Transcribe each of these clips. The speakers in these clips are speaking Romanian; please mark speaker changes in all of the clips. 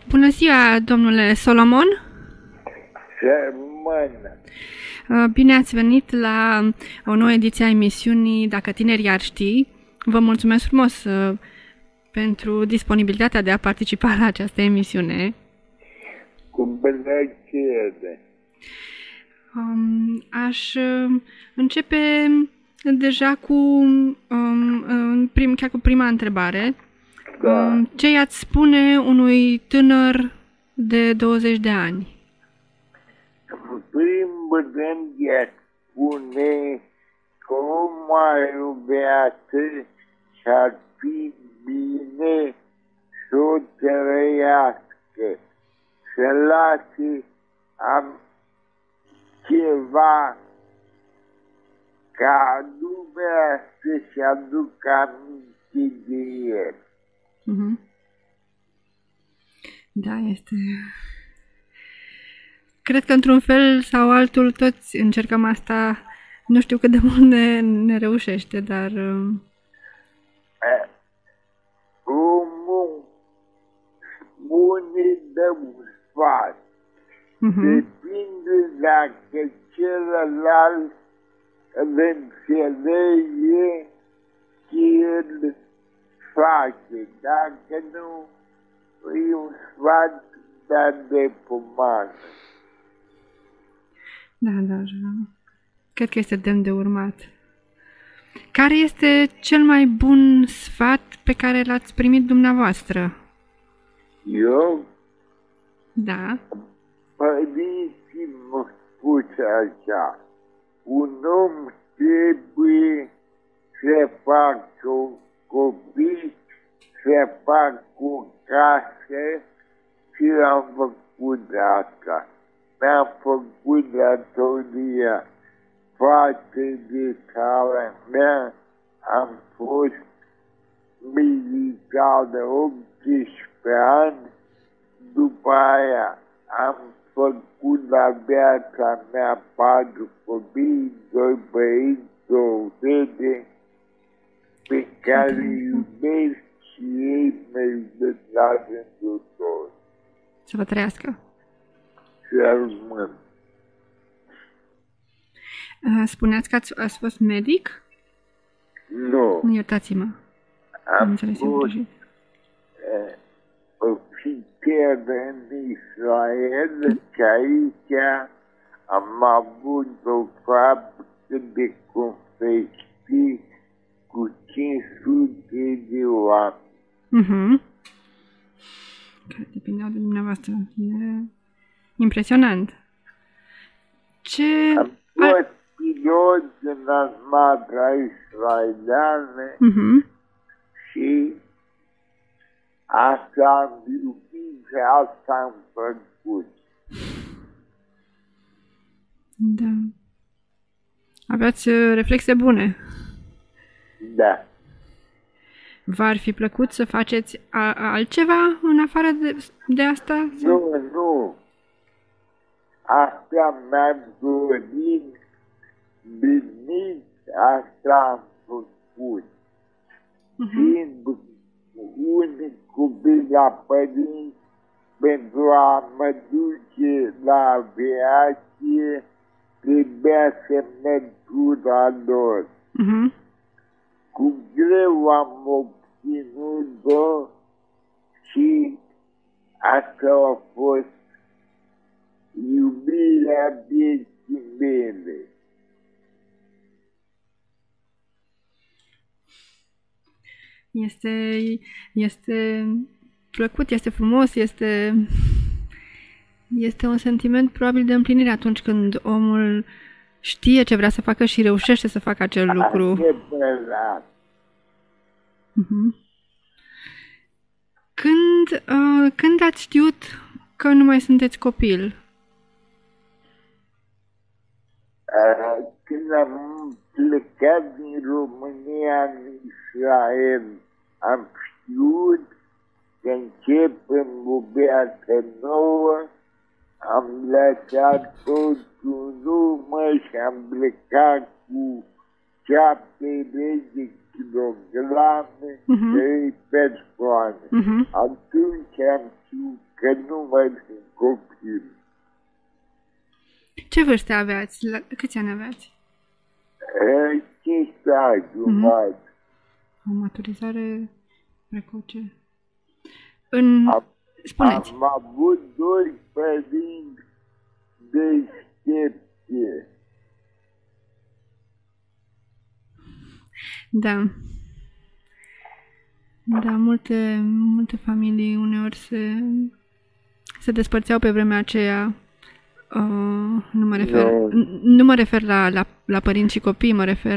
Speaker 1: Bună ziua, domnule Solomon!
Speaker 2: Sărmână.
Speaker 1: Bine ați venit la o nouă ediție a emisiunii Dacă tinerii ar ști. Vă mulțumesc frumos pentru disponibilitatea de a participa la această emisiune.
Speaker 2: Cu plăcere.
Speaker 1: Aș începe deja chiar cu prima întrebare.
Speaker 2: Da.
Speaker 1: Ce i-ați spune unui tânăr de 20 de ani?
Speaker 2: În primul rând, i-aș spune că omul are o viață și ar fi bine să o trăiască, să lase ceva ca lumea să-și aducă aminte de el.
Speaker 1: Da, este... Cred că într-un fel sau altul toți încercăm asta. Nu știu cât de mult ne reușește, dar...
Speaker 2: Omul spune de un sfat. Depinde dacă celălalt îl înțelege și îl face. Dacă nu, e un sfat de pomană.
Speaker 1: Da, dar cred că este demn de urmat. Care este cel mai bun sfat pe care l-ați primit dumneavoastră?
Speaker 2: Eu?
Speaker 1: Da.
Speaker 2: Părinții mă spus așa, un om trebuie să facă copii, să facă o casă și am făcut asta. Mi-am făcut datoria față de țara mea, am fost militar de 18 ani, după aia am făcut la viața mea 4 copii, 2 băieți, 2 fete, pe care îi iubesc și ei merită la rândul lor.
Speaker 1: Să vă trăiască.
Speaker 2: Și rămân.
Speaker 1: Spuneați că ați fost medic?
Speaker 2: Nu.
Speaker 1: Iertați-mă.
Speaker 2: Am fost ofițer în Israel și aici am avut o fabrică de confecții cu 500 de oameni.
Speaker 1: Care depindeau de dumneavoastră. E impresionant. Ce...
Speaker 2: Am fost pilot în armata israeliană și asta am iubit și asta am făcut.
Speaker 1: Da. Aveați reflexe bune.
Speaker 2: Da.
Speaker 1: V-ar fi plăcut să faceți altceva în afară de asta?
Speaker 2: Nu. Asta mi-am dorit, venit, asta am făcut. Fiind unic copil la părinți, pentru a mă duce la aviație, trebuia să merg tura lor. Cu greu am obținut-o și asta a fost iubirea vieții mele.
Speaker 1: Este plăcut, este frumos, este un sentiment probabil de împlinire atunci când omul știe ce vrea să facă și reușește să facă acel lucru.
Speaker 2: Adevărat.
Speaker 1: Când ați știut că nu mai sunteți copil?
Speaker 2: Când am plecat din România în Israel, am știut că începem o viață nouă, am lăsat totul în urmă și am plecat cu 70 de kilograme, 3 persoane. Atunci am știut că că nu mai sunt copil.
Speaker 1: Ce vârstă aveați? Câți ani aveați?
Speaker 2: 5 ani jumătate.
Speaker 1: O maturizare precoce. Spuneți.
Speaker 2: Am avut 2 părinți deștepte.
Speaker 1: Da. Da, multe familii uneori se despărțeau pe vremea aceea. Nu mă refer la părinți și copii, mă refer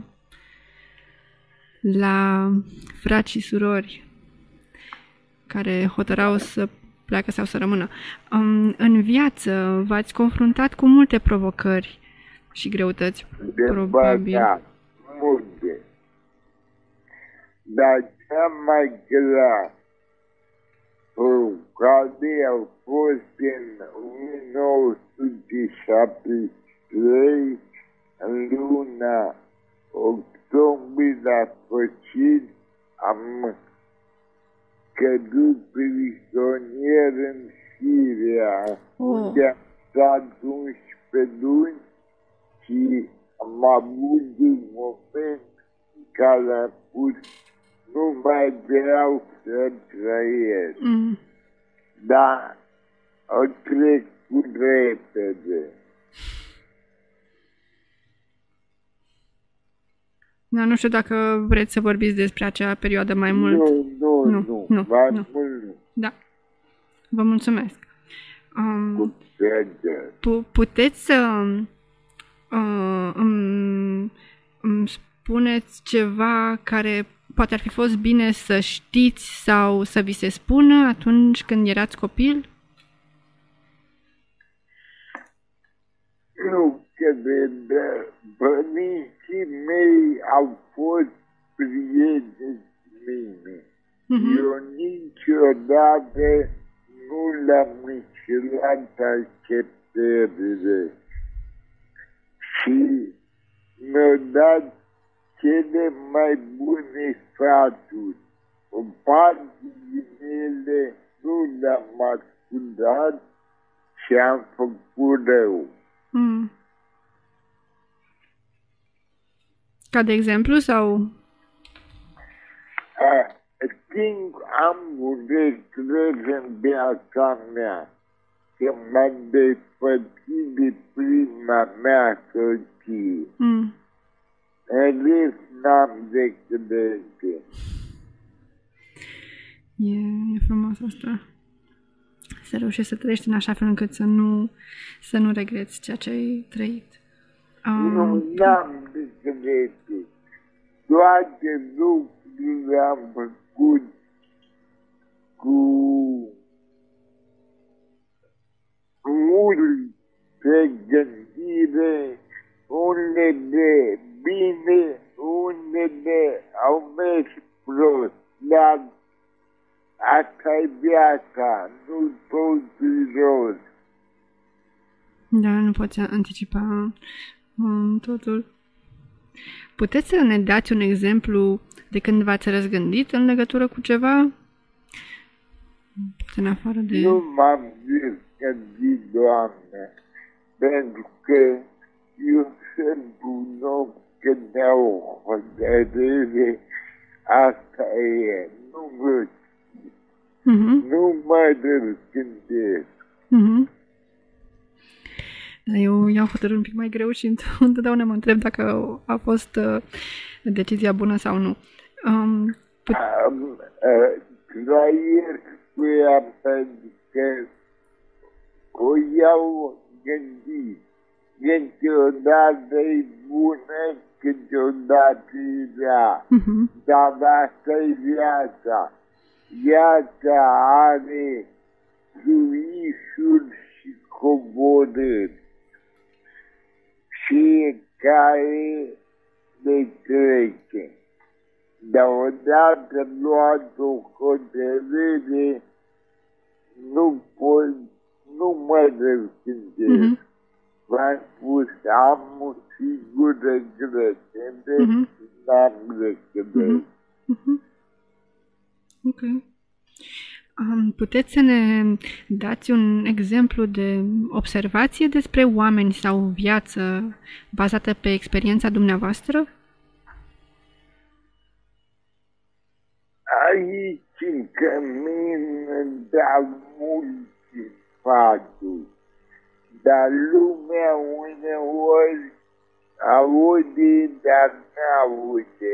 Speaker 1: la frați și surori care hotărau să pleacă sau să rămână. În viață v-ați confruntat cu multe provocări și greutăți, probabil.
Speaker 2: Da, multe. Dar cea mai grea provocare a fost în 1973, în luna octombrie, la sfârșit, am căzut prizonier în Siria, unde am stat 11 luni și am avut un moment în care am spus nu mai vreau să trăiesc. Dar o trecut repede.
Speaker 1: Da, nu știu dacă vreți să vorbiți despre acea perioadă mai mult.
Speaker 2: Nu. Mai mult nu.
Speaker 1: Da. Vă mulțumesc.
Speaker 2: Cu
Speaker 1: puteți să îmi spuneți ceva care poate ar fi fost bine să știți sau să vi se spună atunci când erați copil?
Speaker 2: Nu cred. Părinții mei au fost prieteni cu mine. Eu niciodată nu le-am înșelat așteptările. Și mi-au dat cele mai bune sfaturi. O parte din ele nu le-am ascultat și am făcut rău.
Speaker 1: Ca de exemplu sau?
Speaker 2: Am un regret în viața mea că m-am despărțit de prima mea soție. În rest n-am regret.
Speaker 1: E frumos asta. Să reușești să trăiești în așa fel încât să nu regreți ceea ce ai trăit.
Speaker 2: N-am regret. Toate lucrurile am făcut cu multe gândire, unele bine, unele au mers prost, dar asta e viața, nu totul rost.
Speaker 1: Da, nu poți anticipa totul. Puteți să ne dați un exemplu de când v-ați răzgândit în legătură cu ceva? În afară de...
Speaker 2: Nu m-am răzgândit, Doamne, pentru că eu sunt un om când iau o hotărâre, asta e, nu mă răzgândesc.
Speaker 1: Eu iau hotărâri un pic mai greu și întotdeauna mă întreb dacă a fost decizia bună sau nu.
Speaker 2: Trăiesc cu ea pentru că o iau gândit. Câteodată e bună, câteodată e rea. Dar asta e viața. Viața are suișuri și coborâri. Fiecare le trece. Dar odată luat o hotărâre, nu mă răzgândesc. V-am spus, am un sigur regret, n-am regret.
Speaker 1: Ok. Puteți să ne dați un exemplu de observație despre oameni sau viață bazată pe experiența dumneavoastră?
Speaker 2: Aici în cămin dau mulți sfaturi, dar lumea uneori aude, dar n-aude.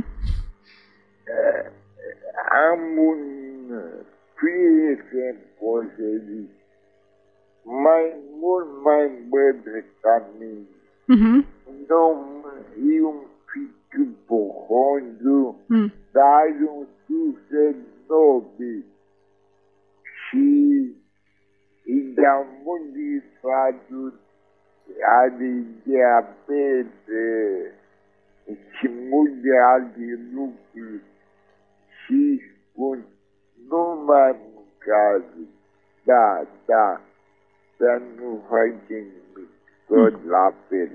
Speaker 2: Am un prieten, pot să zic, mult mai bătrân ca mine. E un pic pohondu, dar e un suflet nobil. Și îi dau multe sfaturi, are diabet și multe alte lucruri și spun, nu mai mâncați, da, dar nu facem nimic, tot la fel.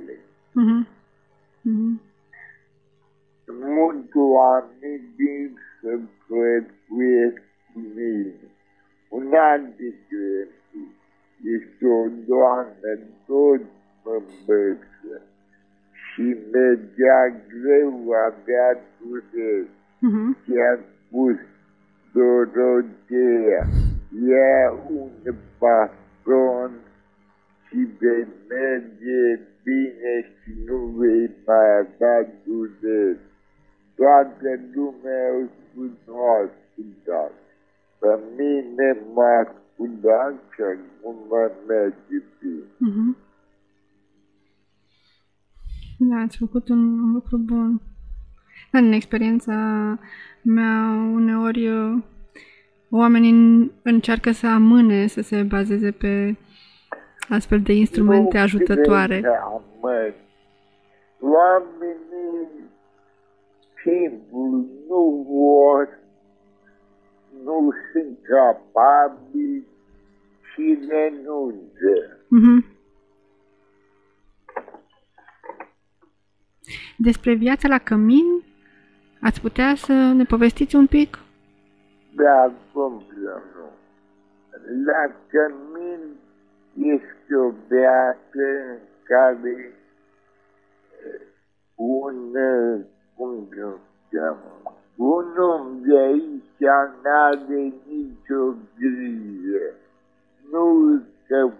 Speaker 2: Mulți oameni vin să prețuiesc cu mine. Un an de exemplu, este o doamnă tot mă îmbăță și mergea greu, avea dureri. Și a spus, Dorotea, ia un baston și vei merge bine și nu vei mai avea dureri. Toată lumea a spus, nu ascultat. Pe mine m-a ascultat și acum mă merge bine.
Speaker 1: Da, ați făcut un lucru bun. În experiența mea, uneori oamenii încearcă să amâne, să se bazeze pe astfel de instrumente ajutătoare.
Speaker 2: Oamenii simplu nu vor, nu sunt capabili și renunță.
Speaker 1: Despre viața la cămin, ați putea să ne povestiți un pic?
Speaker 2: Da, cum să nu. La cămin este o viață în care un om de aici n-are nicio grijă. Nu se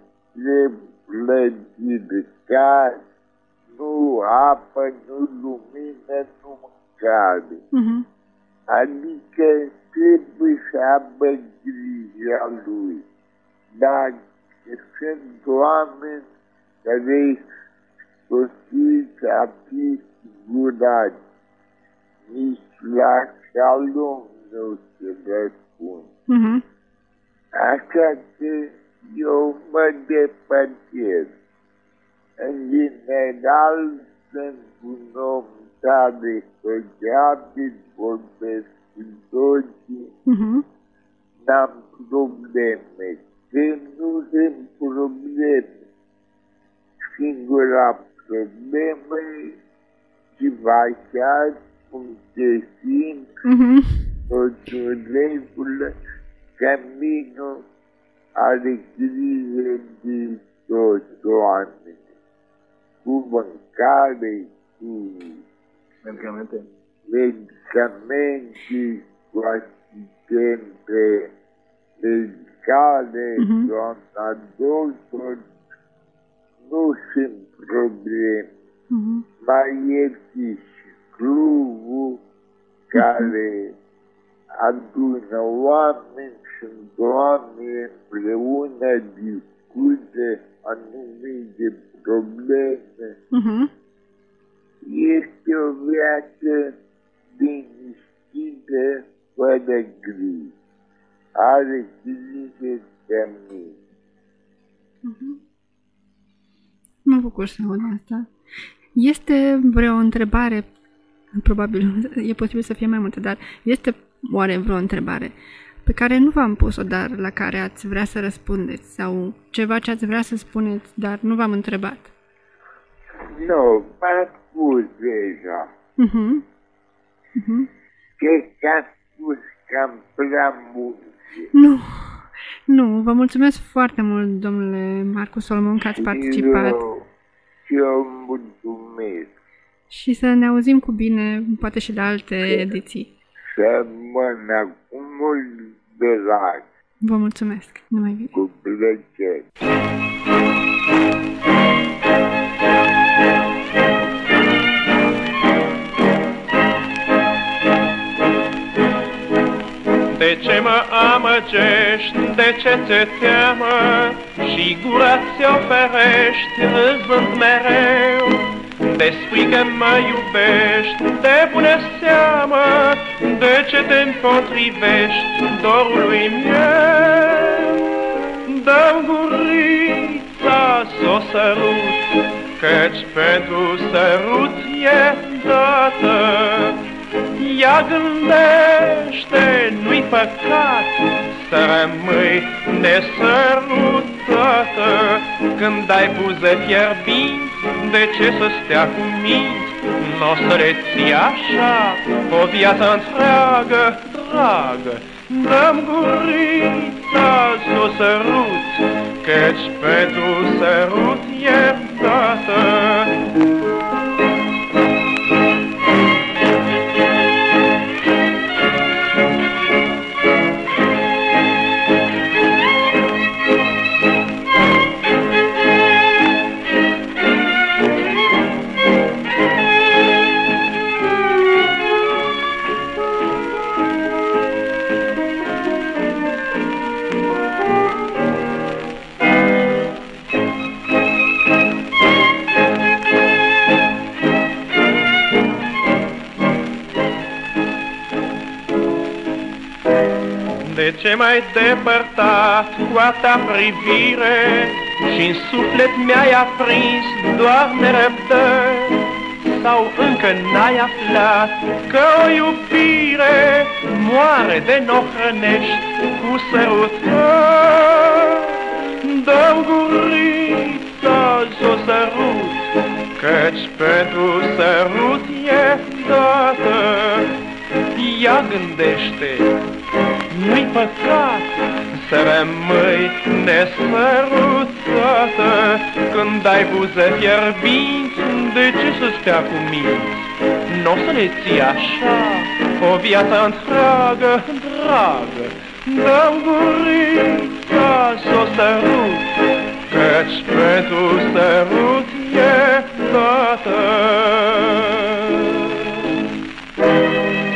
Speaker 2: plăti caz, nu apă, nu lumină, nu mâncare. Adică trebuie să aibă grija lui. Dar sunt oameni care sosiți a fi sigurați. Nici la șalom nu se răspund. Așa că eu mă depărtez. În general, sunt un om tare sociabil, vorbesc cu toții, n-am probleme. Când nu sunt probleme, singura problemă e ceva chiar cum te simți, totul în regulă, căminul are grijă de toți oamenii. Cu mâncare, cu medicamente, cu asistente medicale, doamna doctor, nu sunt probleme. Mai este și clubul care adună oameni și oameni împreună discută anumite probleme. Este o viață liniștită, fără griji. Are grijă de mine.
Speaker 1: Mă bucur să aud asta. Este vreo întrebare, probabil e posibil să fie mai multe, dar este oare vreo întrebare pe care nu v-am pus-o, dar la care ați vrea să răspundeți, sau ceva ce ați vrea să spuneți, dar nu v-am întrebat?
Speaker 2: Nu, m-ați spus deja. Cred că ați spus cam prea mult.
Speaker 1: Nu, nu, vă mulțumesc foarte mult, domnule Marcu Solomon, că ați participat.
Speaker 2: Și eu mulțumesc.
Speaker 1: Și să ne auzim cu bine, poate și la alte ediții.
Speaker 2: Să mână cu mult drag.
Speaker 1: Vă mulțumesc. Numai bine.
Speaker 2: Cu plăcere.
Speaker 3: De ce mă amăgești, de ce ți-e teamă, și gura ți-o ferești, râzând mereu? De spui că mă iubești, de bună seamă, de ce te împotrivești dorului meu? Dă-mi gurița s-o sărut, căci pentru sărut e dată. Ea gândește, nu-i păcat să rămâi nesărutată. Când ai buze fierbinți, de ce să stea cu minți? N-o să le ții așa o viață întreagă, dragă. Dă-mi gurița s-o sărut, căci pentru sărut e dată. De ce m-ai depărtat cu a ta privire și-n suflet mi-ai aprins doar nerăbdări? Sau încă n-ai aflat că o iubire moare de n-o hrănești cu sărutări? Dă-mi gurița s-o sărut, căci pentru sărut e dată. Ea gândește, nu-i păcat să rămâi nesărutată. Când ai buze fierbinți, de ce să stea cu minți? N-o să le ții așa o viață întreagă, dragă. Dă-mi gurița s-o sărut, căci pentru sărut e dată.